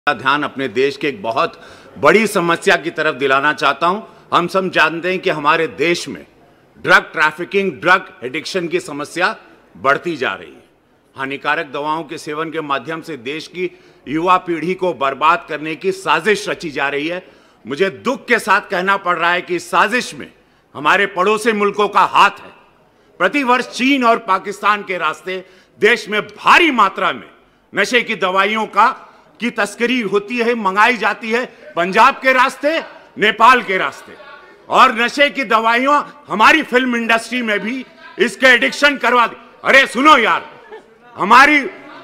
ध्यान अपने देश के एक बहुत बड़ी समस्या की तरफ दिलाना चाहता हूं। हम सब जानते हैं कि हमारे देश में ड्रग ट्रैफिकिंग, ड्रग एडिक्शन की समस्या बढ़ती जा रही है। हानिकारक दवाओं के सेवन के माध्यम से देश की युवा पीढ़ी को बर्बाद करने की साजिश रची जा रही है। मुझे दुख के साथ कहना पड़ रहा है कि इस साजिश में हमारे पड़ोसी मुल्कों का हाथ है। प्रतिवर्ष चीन और पाकिस्तान के रास्ते देश में भारी मात्रा में नशे की दवाइयों की तस्करी होती है, मंगाई जाती है, पंजाब के रास्ते, नेपाल के रास्ते। और नशे की दवाइयां हमारी फिल्म इंडस्ट्री में भी इसके एडिक्शन करवा दी। अरे सुनो यार, हमारी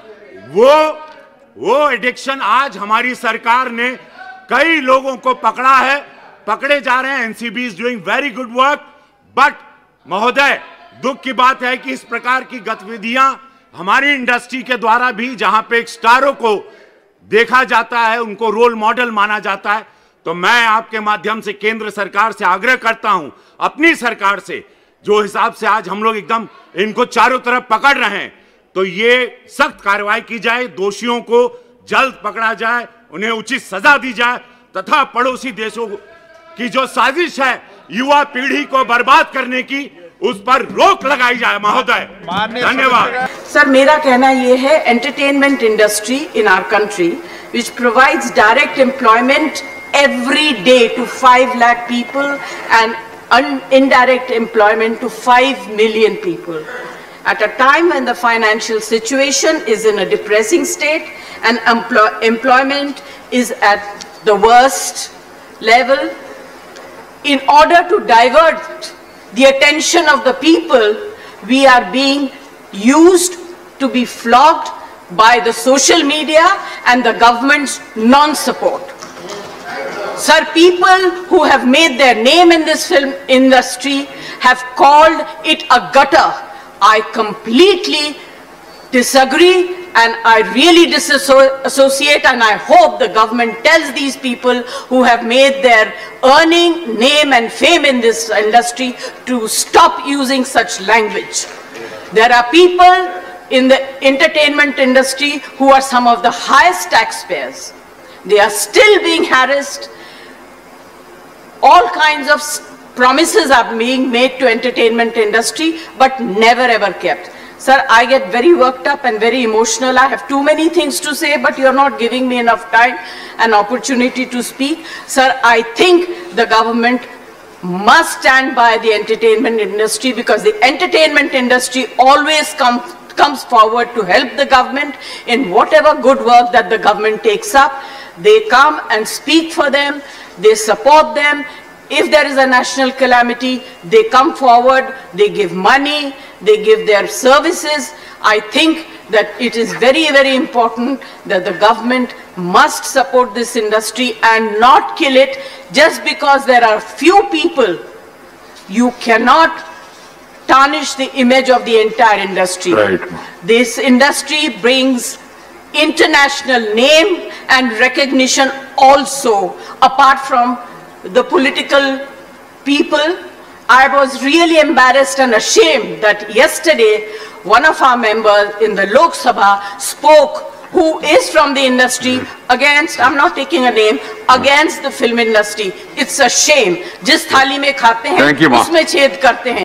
वो एडिक्शन आज हमारी सरकार ने कई लोगों को पकड़ा है, पकड़े जा रहे हैं। NCB is doing very good work. But महोदय, दुख की बात है कि इस प्रकार की गतिविधियां हमारी इंडस्ट्री के द्वारा भी, जहां पे एक स्टारों को देखा जाता है, उनको रोल मॉडल माना जाता है, तो मैं आपके माध्यम से केंद्र सरकार से आग्रह करता हूं, अपनी सरकार से, जो हिसाब से आज हम लोग एकदम इनको चारों तरफ पकड़ रहे हैं, तो ये सख्त कार्रवाई की जाए, दोषियों को जल्द पकड़ा जाए, उन्हें उचित सजा दी जाए, तथा पड़ोसी देशों की जो साजिश है युवा पीढ़ी को बर्बाद करने की, उस पर रोक लगाई जाए। महोदय, धन्यवाद। सर, मेरा कहना यह है, entertainment industry in our country which provides direct employment every day to 5 lakh people and indirect employment to 5 million people. At a time when the financial situation is in a depressing state and employment is at the worst level, in order to divert the attention of the people, we are being used to be flogged by the social media and the government's non-support. Sir, people who have made their name in this film industry have called it a gutter. I completely disagree and I really disassociate, and I hope the government tells these people who have made their earning, name and fame in this industry to stop using such language. There are people in the entertainment industry who are some of the highest taxpayers. They are still being harassed. All kinds of promises are being made to entertainment industry but never ever kept. Sir, I get very worked up and very emotional. I have too many things to say, but you're not giving me enough time and opportunity to speak. Sir, I think the government must stand by the entertainment industry, because the entertainment industry always comes forward to help the government in whatever good work that the government takes up. They come and speak for them, they support them. If there is a national calamity, they come forward, they give money, they give their services. I think that it is very, very important that the government must support this industry and not kill it just because there are few people. You cannot tarnish the image of the entire industry. Right. This industry brings international name and recognition also, apart from the political people. I was really embarrassed and ashamed that yesterday one of our members in the Lok Sabha spoke, who is from the industry, against, I'm not taking a name, against the film industry. It's a shame. जिस थाली में खाते हैं उसमें छेद करते हैं।